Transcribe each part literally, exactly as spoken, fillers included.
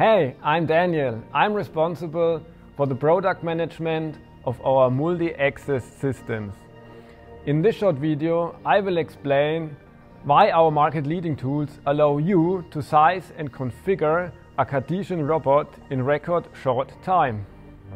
Hey, I'm Daniel. I'm responsible for the product management of our multi-axis systems. In this short video, I will explain why our market-leading tools allow you to size and configure a Cartesian robot in record short time.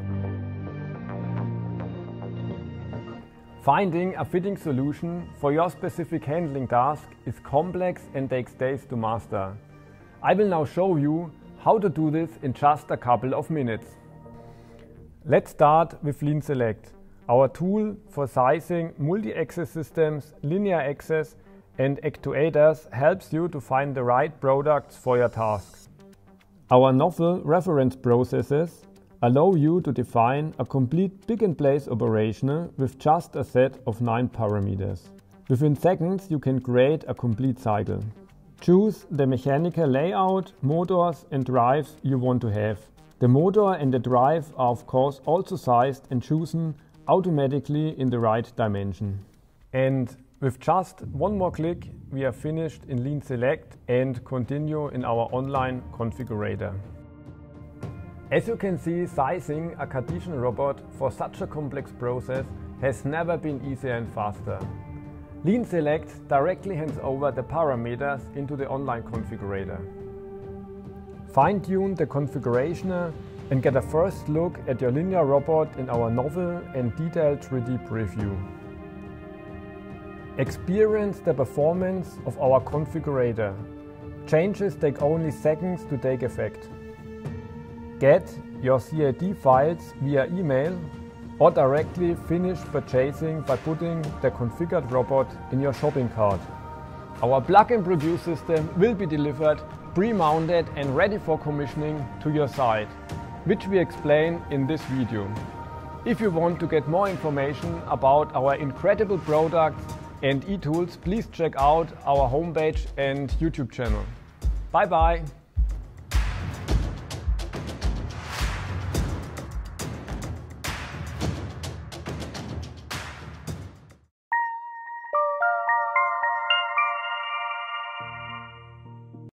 Finding a fitting solution for your specific handling task is complex and takes days to master. I will now show you how to do this in just a couple of minutes. Let's start with LinSelect, our tool for sizing multi-axis systems, linear axes and actuators helps you to find the right products for your tasks. Our novel reference processes allow you to define a complete pick-and-place operation with just a set of nine parameters. Within seconds you can create a complete cycle. Choose the mechanical layout, motors and drives you want to have. The motor and the drive are of course also sized and chosen automatically in the right dimension. And with just one more click we are finished in LinSelect and continue in our online configurator. As you can see, sizing a Cartesian robot for such a complex process has never been easier and faster. LinSelect directly hands over the parameters into the online configurator. Fine-tune the configuration and get a first look at your linear robot in our novel and detailed three D preview. Experience the performance of our configurator. Changes take only seconds to take effect. Get your C A D files via email or directly finish purchasing by putting the configured robot in your shopping cart. Our plug-and-produce system will be delivered pre-mounted and ready for commissioning to your site, which we explain in this video. If you want to get more information about our incredible products and eTools, please check out our homepage and YouTube channel. Bye bye!